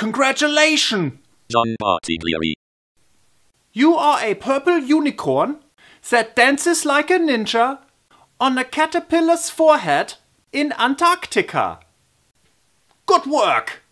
Congratulations! Jon Bottiglieri. You are a purple unicorn that dances like a ninja on a caterpillar's forehead in Antarctica. Good work!